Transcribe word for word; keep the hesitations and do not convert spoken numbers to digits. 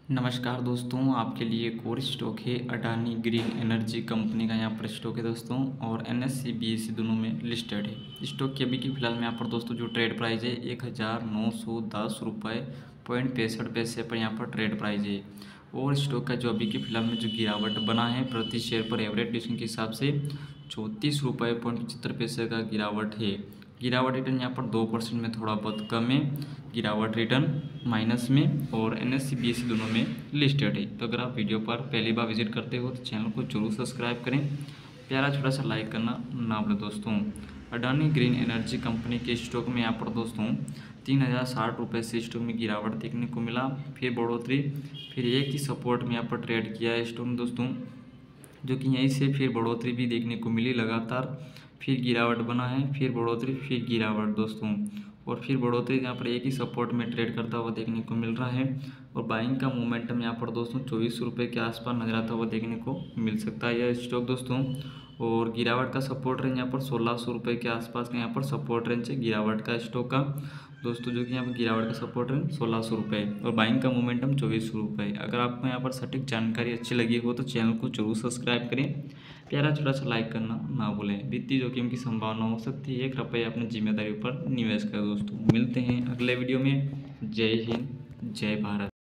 नमस्कार दोस्तों, आपके लिए एक और स्टॉक है। अडानी ग्रीन एनर्जी कंपनी का यहाँ पर स्टॉक है दोस्तों, और एनएससी बीएससी दोनों में लिस्टेड है। स्टॉक की अभी की फिलहाल में यहाँ पर दोस्तों जो ट्रेड प्राइस है एक हज़ार नौ सौ दस रुपये पॉइंट पैंसठ पैसे पर यहाँ पर ट्रेड प्राइस है। और स्टॉक का जो अभी की फिलहाल में जो गिरावट बना है प्रति शेयर पर एवरेज डिस्काउंट के हिसाब से चौंतीस रुपये पॉइंट पचहत्तर पैसे का गिरावट है। गिरावट रिटर्न यहाँ पर दो परसेंट में थोड़ा बहुत कम है, गिरावट रिटर्न माइनस में, और N S C B S C दोनों में लिस्टेड है। तो अगर आप वीडियो पर पहली बार विजिट करते हो तो चैनल को जरूर सब्सक्राइब करें, प्यारा छोटा सा लाइक करना ना भूलें दोस्तों। अडानी ग्रीन एनर्जी कंपनी के स्टॉक में यहाँ पर दोस्तों तीन हज़ार साठ रुपये से स्टॉक में गिरावट देखने को मिला, फिर बढ़ोतरी, फिर एक ही सपोर्ट में यहाँ पर ट्रेड किया है स्टॉक में दोस्तों, जो कि यहीं से फिर बढ़ोतरी भी देखने को मिली लगातार, फिर गिरावट बना है, फिर बढ़ोतरी, फिर गिरावट दोस्तों, और फिर बढ़ोतरी यहाँ पर एक ही सपोर्ट में ट्रेड करता हुआ देखने को मिल रहा है। और बाइंग का मोमेंटम यहाँ पर दोस्तों चौबीस रुपये के आसपास नजर आता हुआ देखने को मिल सकता है यह स्टॉक दोस्तों। और गिरावट का सपोर्ट रेंज यहाँ पर सोलह सौ रुपये के आसपास का यहाँ पर सपोर्ट रेंज है गिरावट का स्टॉक का दोस्तों, जो कि यहाँ पर गिरावट का सपोर्ट रेंज सोलह सौ रुपये और बाइंग का मोमेंटम चौबीस सौ रुपये। अगर आपको यहाँ पर सटीक जानकारी अच्छी लगी हो तो चैनल को जरूर सब्सक्राइब करें, प्यारा छोटा सा लाइक करना ना भूलें। वित्तीय जोखिम की संभावना हो सकती है, एक रुपये अपनी जिम्मेदारी पर निवेश करें दोस्तों। मिलते हैं अगले वीडियो में। जय हिंद, जय भारत।